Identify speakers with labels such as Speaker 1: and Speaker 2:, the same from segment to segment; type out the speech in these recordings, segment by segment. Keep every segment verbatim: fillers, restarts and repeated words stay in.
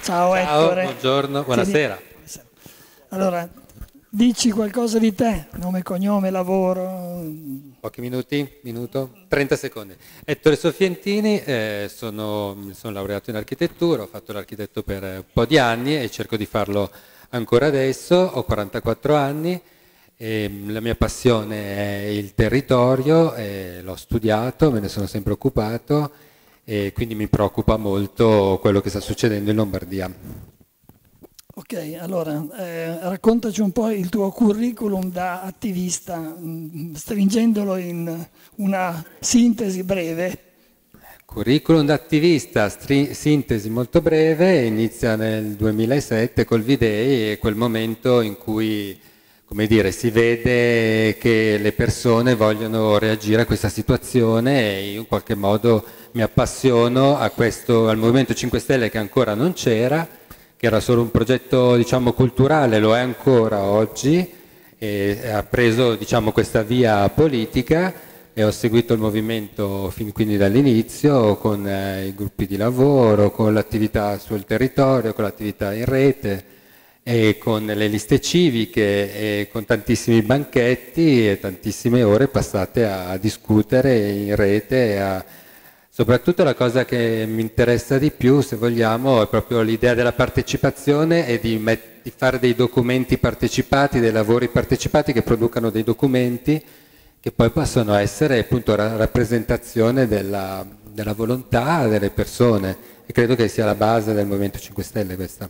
Speaker 1: Ciao,
Speaker 2: Ciao,
Speaker 1: Ettore.
Speaker 2: buongiorno, buonasera.
Speaker 1: Allora, dici qualcosa di te, nome, cognome, lavoro.
Speaker 2: Pochi minuti, minuto, trenta secondi. Ettore Soffientini, eh, sono, mi sono laureato in architettura, ho fatto l'architetto per un po' di anni e cerco di farlo ancora adesso, ho quarantaquattro anni e la mia passione è il territorio, e l'ho studiato, me ne sono sempre occupato e quindi mi preoccupa molto quello che sta succedendo in Lombardia.
Speaker 1: Ok, allora eh, raccontaci un po' il tuo curriculum da attivista, mh, stringendolo in una sintesi breve.
Speaker 2: Curriculum da attivista, stri- sintesi molto breve, inizia nel duemilasette col V-Day, è quel momento in cui, come dire, si vede che le persone vogliono reagire a questa situazione e io in qualche modo mi appassiono a questo, al Movimento cinque Stelle che ancora non c'era, che era solo un progetto, diciamo, culturale, lo è ancora oggi, e ha preso, diciamo, questa via politica e ho seguito il movimento fin quindi dall'inizio con eh, i gruppi di lavoro, con l'attività sul territorio, con l'attività in rete e con le liste civiche e con tantissimi banchetti e tantissime ore passate a, a discutere in rete e a soprattutto la cosa che mi interessa di più, se vogliamo, è proprio l'idea della partecipazione e di, di fare dei documenti partecipati, dei lavori partecipati che producano dei documenti che poi possono essere appunto la rappresentazione della, della volontà delle persone e credo che sia la base del Movimento cinque Stelle questa.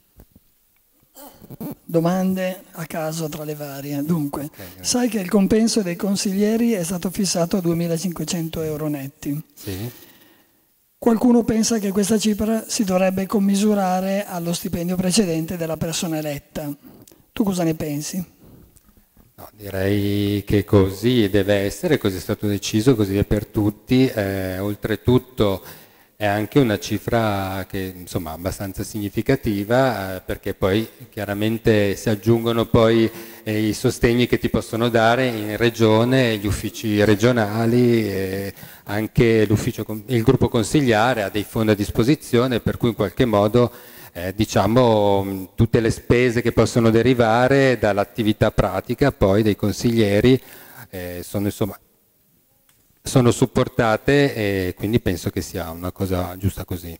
Speaker 1: Domande a caso tra le varie. Dunque,
Speaker 2: Okay,
Speaker 1: sai che il compenso dei consiglieri è stato fissato a duemilacinquecento euro netti.
Speaker 2: Sì.
Speaker 1: Qualcuno pensa che questa cifra si dovrebbe commisurare allo stipendio precedente della persona eletta. Tu cosa ne pensi?
Speaker 2: No, direi che così deve essere, così è stato deciso, così è per tutti. Eh, oltretutto è anche una cifra che insomma abbastanza significativa eh, perché poi chiaramente si aggiungono poi eh, i sostegni che ti possono dare in regione, gli uffici regionali, eh, anche l'ufficio, il gruppo consigliare ha dei fondi a disposizione per cui in qualche modo eh, diciamo tutte le spese che possono derivare dall'attività pratica poi dei consiglieri eh, sono insomma sono supportate e quindi penso che sia una cosa giusta così.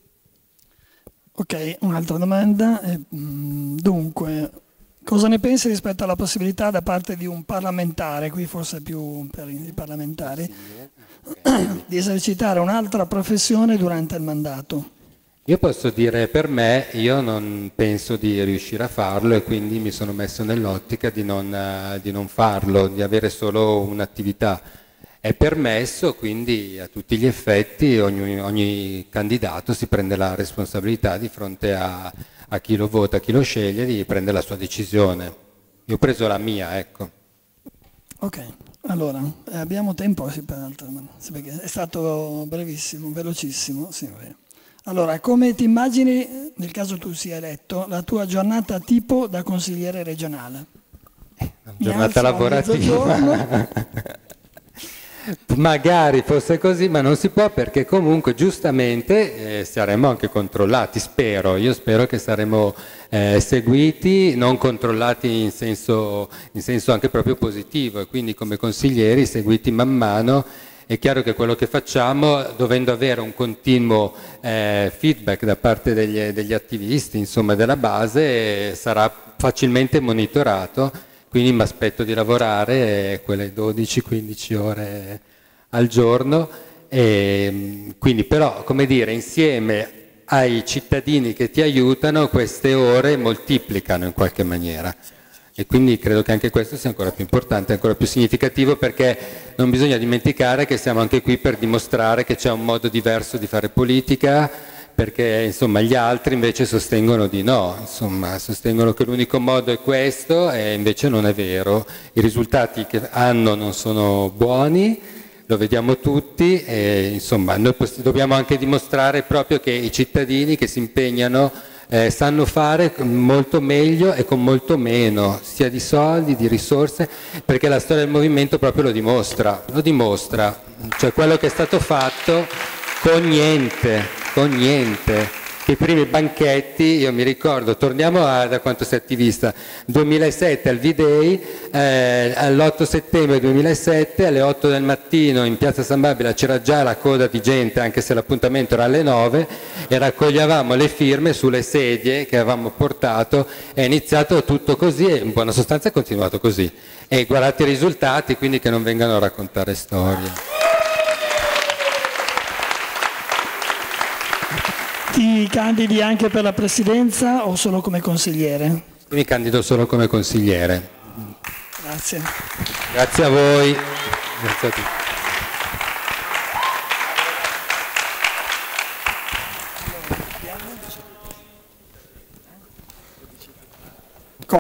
Speaker 1: Ok, un'altra domanda. Dunque, cosa ne pensi rispetto alla possibilità da parte di un parlamentare, qui forse più per i parlamentari, di esercitare un'altra professione durante il mandato?
Speaker 2: Io posso dire per me, io non penso di riuscire a farlo e quindi mi sono messo nell'ottica di non, di non farlo, di avere solo un'attività. È permesso, quindi a tutti gli effetti ogni, ogni candidato si prende la responsabilità di fronte a, a chi lo vota, a chi lo sceglie, di prendere la sua decisione. Io ho preso la mia, ecco.
Speaker 1: Ok, allora, eh, abbiamo tempo, sì, per altre, sì, perché è stato brevissimo, velocissimo. Sì, allora, come ti immagini, nel caso tu sia eletto, la tua giornata tipo da consigliere regionale?
Speaker 2: Eh, una giornata lavorativa. Magari fosse così, ma non si può perché comunque giustamente eh, saremo anche controllati, spero, io spero che saremo eh, seguiti, non controllati in senso, in senso anche proprio positivo e quindi come consiglieri seguiti man mano. È chiaro che quello che facciamo, dovendo avere un continuo eh, feedback da parte degli, degli attivisti, insomma della base, eh, sarà facilmente monitorato. Quindi mi aspetto di lavorare quelle dodici quindici ore al giorno, e quindi però, come dire, insieme ai cittadini che ti aiutano, queste ore moltiplicano in qualche maniera. E quindi credo che anche questo sia ancora più importante, ancora più significativo, perché non bisogna dimenticare che siamo anche qui per dimostrare che c'è un modo diverso di fare politica, perché insomma gli altri invece sostengono di no, insomma sostengono che l'unico modo è questo e invece non è vero, i risultati che hanno non sono buoni, lo vediamo tutti e insomma noi dobbiamo anche dimostrare proprio che i cittadini che si impegnano eh, sanno fare molto meglio e con molto meno, sia di soldi, di risorse, perché la storia del movimento proprio lo dimostra, lo dimostra, cioè quello che è stato fatto con niente, con niente. i primi banchetti, io mi ricordo, torniamo a, da quanto sei attivista, duemilasette al V-Day, eh, all'otto settembre duemilasette alle otto del mattino in piazza San Babila c'era già la coda di gente, anche se l'appuntamento era alle nove, e raccoglievamo le firme sulle sedie che avevamo portato, è iniziato tutto così e in buona sostanza è continuato così. E guardate i risultati, quindi che non vengano a raccontare storie.
Speaker 1: Ti candidi anche per la presidenza o solo come consigliere?
Speaker 2: Mi candido solo come consigliere.
Speaker 1: Grazie.
Speaker 2: Grazie a voi. Grazie a tutti.